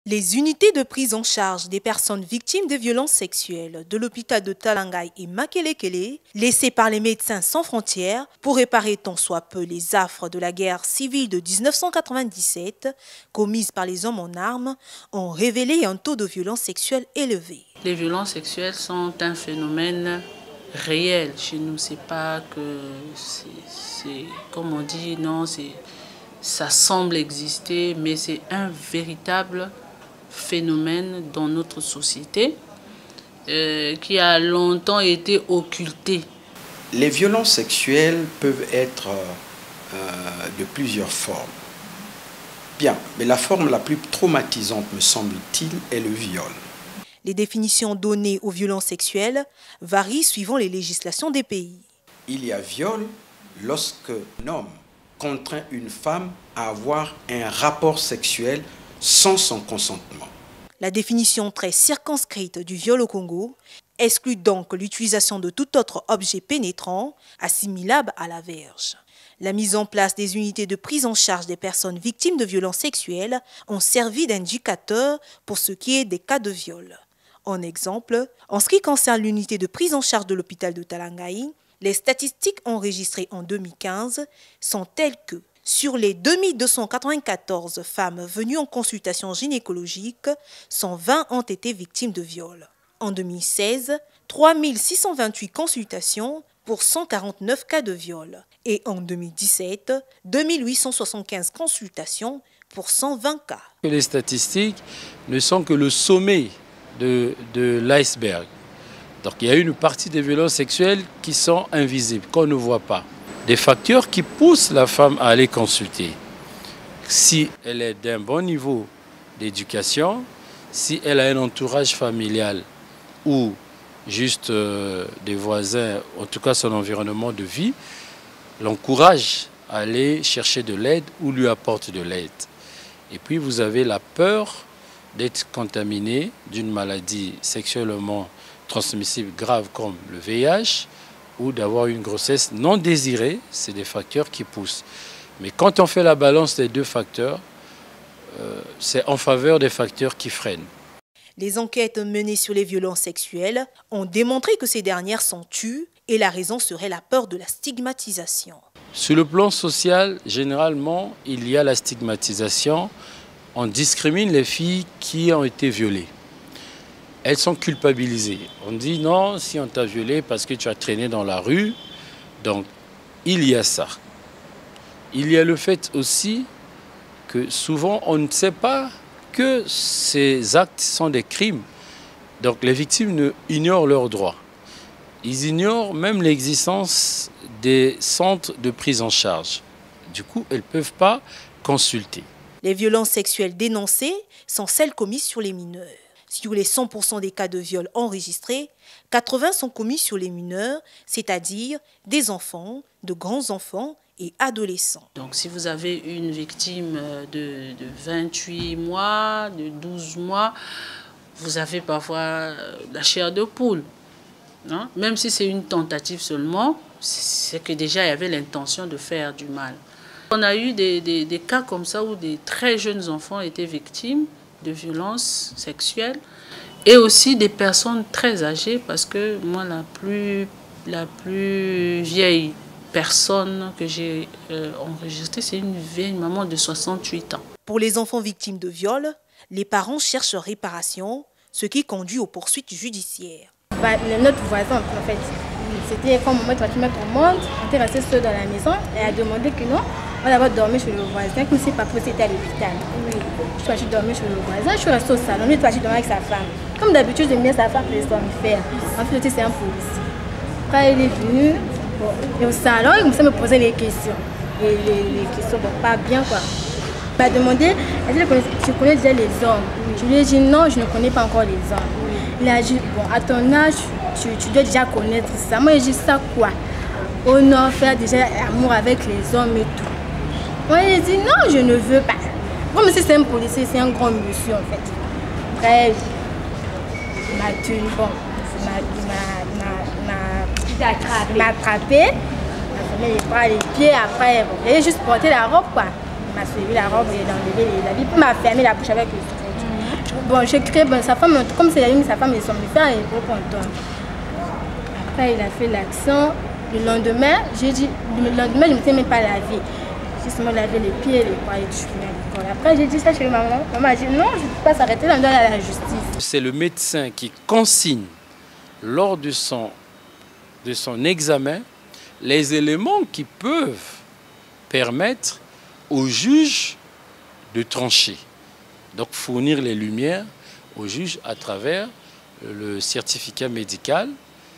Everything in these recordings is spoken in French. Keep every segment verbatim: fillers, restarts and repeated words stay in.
Les unités de prise en charge des personnes victimes de violences sexuelles de l'hôpital de Talangaï et Makelekele, laissées par les Médecins sans frontières pour réparer tant soit peu les affres de la guerre civile de mille neuf cent quatre-vingt-dix-sept, commises par les hommes en armes, ont révélé un taux de violences sexuelles élevé. Les violences sexuelles sont un phénomène réel chez nous. C'est pas que c'est comme on dit, non, c'est ça semble exister, mais c'est un véritable phénomène dans notre société euh, qui a longtemps été occulté. Les violences sexuelles peuvent être euh, de plusieurs formes. Bien, mais la forme la plus traumatisante, me semble-t-il, est le viol. Les définitions données aux violences sexuelles varient suivant les législations des pays. Il y a viol lorsque un homme contraint une femme à avoir un rapport sexuel sans son consentement. La définition très circonscrite du viol au Congo exclut donc l'utilisation de tout autre objet pénétrant assimilable à la verge. La mise en place des unités de prise en charge des personnes victimes de violences sexuelles ont servi d'indicateur pour ce qui est des cas de viol. En exemple, en ce qui concerne l'unité de prise en charge de l'hôpital de Talangaï, les statistiques enregistrées en deux mille quinze sont telles que sur les deux mille deux cent quatre-vingt-quatorze femmes venues en consultation gynécologique, cent vingt ont été victimes de viol. En deux mille seize, trois mille six cent vingt-huit consultations pour cent quarante-neuf cas de viol. Et en deux mille dix-sept, deux mille huit cent soixante-quinze consultations pour cent vingt cas. Les statistiques ne sont que le sommet de, de l'iceberg. Donc il y a une partie des violences sexuelles qui sont invisibles, qu'on ne voit pas. Des facteurs qui poussent la femme à aller consulter. Si elle est d'un bon niveau d'éducation, si elle a un entourage familial ou juste euh, des voisins, en tout cas son environnement de vie, l'encourage à aller chercher de l'aide ou lui apporte de l'aide. Et puis vous avez la peur d'être contaminé d'une maladie sexuellement transmissible grave comme le V I H, ou d'avoir une grossesse non désirée, c'est des facteurs qui poussent. Mais quand on fait la balance des deux facteurs, euh, c'est en faveur des facteurs qui freinent. Les enquêtes menées sur les violences sexuelles ont démontré que ces dernières sont tues et la raison serait la peur de la stigmatisation. Sur le plan social, généralement, il y a la stigmatisation. On discrimine les filles qui ont été violées. Elles sont culpabilisées. On dit non, si on t'a violé parce que tu as traîné dans la rue. Donc, il y a ça. Il y a le fait aussi que souvent, on ne sait pas que ces actes sont des crimes. Donc, les victimes ne ignorent leurs droits. Ils ignorent même l'existence des centres de prise en charge. Du coup, elles ne peuvent pas consulter. Les violences sexuelles dénoncées sont celles commises sur les mineurs. Sur les cent pour cent des cas de viol enregistrés, quatre-vingts sont commis sur les mineurs, c'est-à-dire des enfants, de grands-enfants et adolescents. Donc si vous avez une victime de, de vingt-huit mois, de douze mois, vous avez parfois la chair de poule. Non? Même si c'est une tentative seulement, c'est que déjà il y avait l'intention de faire du mal. On a eu des, des, des cas comme ça où des très jeunes enfants étaient victimes de violences sexuelles et aussi des personnes très âgées, parce que moi la plus, la plus vieille personne que j'ai euh, enregistrée, c'est une vieille maman de soixante-huit ans. Pour les enfants victimes de viol, les parents cherchent réparation, ce qui conduit aux poursuites judiciaires. Bah, notre voisin en fait, c'était quand maman était mettre au monde, on était resté seul dans la maison et elle a demandé que non, on va d'abord dormir chez le voisin, comme si papa était à l'hôpital. Je suis allée dormir chez le voisin, je suis restée au salon, lui est allé dormir avec sa femme. Comme d'habitude, j'aime bien sa femme les somnifères. En fait, c'est un policier. Après, il est venu, bon, et au salon, il commençait à me poser les questions. Et les, les questions, bon, pas bien quoi. Il m'a demandé, est-ce que tu connais déjà les hommes? Je lui ai dit non, je ne connais pas encore les hommes. Il a dit, bon, à ton âge, tu, tu dois déjà connaître ça. Moi, j'ai dit ça quoi? Au nord, faire déjà amour avec les hommes et tout. Moi, j'ai dit non, je ne veux pas. Comme si c'est un policier, c'est un grand monsieur en fait. Après, il m'a tué, bon, il m'a attrapé, il m'a fermé les bras, les pieds, après, bon, il a juste porté la robe quoi. Il m'a suivi la robe et il a enlevé les habits, puis il m'a fermé la bouche avec le stretch. Bon, j'ai créé, bon, sa femme, comme c'est la ligne, sa femme est somnifère et gros content. Après, il a fait l'action. Le lendemain, j'ai dit, le lendemain, je ne me suis même pas lavé. J'ai seulement lavé les pieds et les bras et je suis venue à l'école. Après, j'ai dit ça chez maman. Maman a dit non, je ne peux pas s'arrêter, on doit aller à la justice. C'est le médecin qui consigne lors de son, de son examen les éléments qui peuvent permettre au juge de trancher. Donc fournir les lumières au juge à travers le certificat médical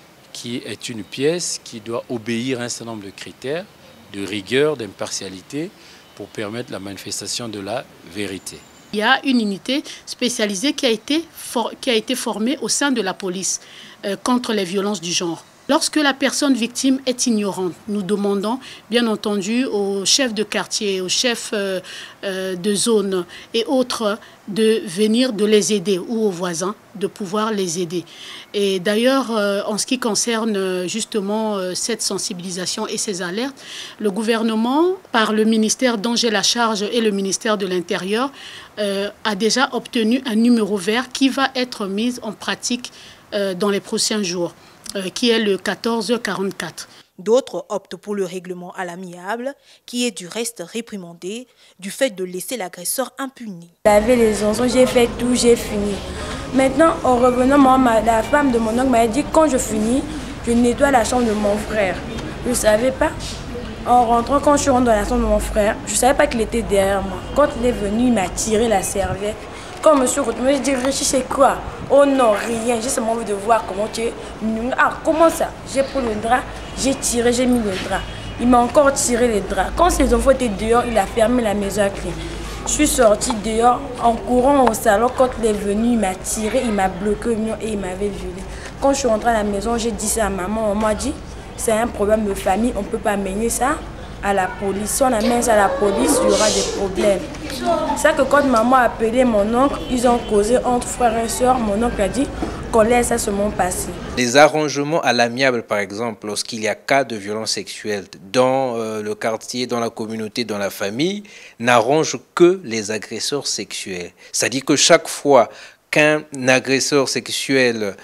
qui est une pièce qui doit obéir à un certain nombre de critères de rigueur, d'impartialité pour permettre la manifestation de la vérité. Il y a une unité spécialisée qui a été, for qui a été formée au sein de la police euh, contre les violences du genre. Lorsque la personne victime est ignorante, nous demandons bien entendu aux chefs de quartier, aux chefs euh, euh, de zone et autres de venir de les aider ou aux voisins de pouvoir les aider. Et d'ailleurs, euh, en ce qui concerne justement euh, cette sensibilisation et ces alertes, le gouvernement, par le ministère dont j'ai la charge et le ministère de l'Intérieur, euh, a déjà obtenu un numéro vert qui va être mis en pratique euh, dans les prochains jours. Euh, qui est le quatorze quarante-quatre. D'autres optent pour le règlement à l'amiable, qui est du reste réprimandé du fait de laisser l'agresseur impuni. Laver les enfants, j'ai fait tout, j'ai fini. Maintenant, en revenant, moi, ma, la femme de mon oncle m'a dit quand je finis, je nettoie la chambre de mon frère. Je ne savais pas. En rentrant, quand je suis rentrée dans la chambre de mon frère, je ne savais pas qu'il était derrière moi. Quand il est venu, il m'a tiré la serviette. Quand je me suis retrouvée, je dis réfléchis, c'est quoi? Oh non, rien. J'ai seulement envie de voir comment tu es. Ah, comment ça? J'ai pris le drap, j'ai tiré, j'ai mis le drap. Il m'a encore tiré les draps. Quand ces enfants étaient dehors, il a fermé la maison à clé. Je suis sortie dehors en courant au salon. Quand il est venu, il m'a tiré, il m'a bloqué au mur et il m'avait violée. Quand je suis rentrée à la maison, j'ai dit ça à maman. On m'a dit c'est un problème de famille, on ne peut pas mener ça à la police. Si on amène ça à la police, il y aura des problèmes. C'est ça que quand maman a appelé mon oncle, ils ont causé entre frères et sœurs. Mon oncle a dit qu'on laisse ça seulement passer. Les arrangements à l'amiable, par exemple, lorsqu'il y a cas de violence sexuelle dans euh, le quartier, dans la communauté, dans la famille, n'arrangent que les agresseurs sexuels. C'est-à-dire que chaque fois qu'un agresseur sexuel euh,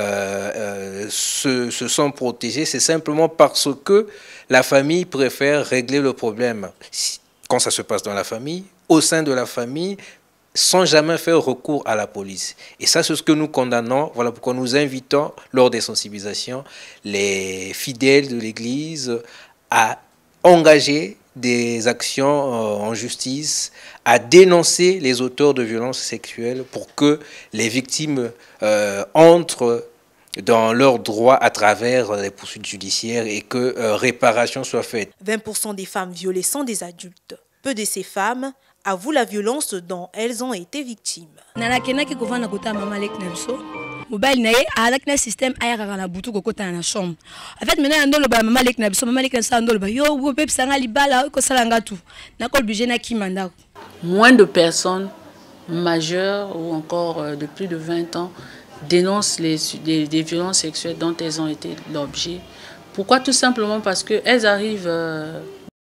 euh, se, se sent protégé, c'est simplement parce que la famille préfère régler le problème quand ça se passe dans la famille, au sein de la famille, sans jamais faire recours à la police. Et ça, c'est ce que nous condamnons. Voilà pourquoi nous invitons, lors des sensibilisations, les fidèles de l'Église à engager des actions en justice, à dénoncer les auteurs de violences sexuelles pour que les victimes euh, entrent dans leurs droits à travers les poursuites judiciaires et que euh, réparation soit faite. vingt pour cent des femmes violées sont des adultes. Peu de ces femmes avouent la violence dont elles ont été victimes. Mobile nae avec un système ayaka na butu kokota na chambre. En fait maintenant ndolo ba mama lek na biso mama lek na ndolo ba yo wo pep sanga libala ko salanga tout. Na ko obligé na kimanda. Moins de personnes majeures ou encore de plus de vingt ans dénoncent les des, des violences sexuelles dont elles ont été l'objet. Pourquoi? Tout simplement parce que elles arrivent euh,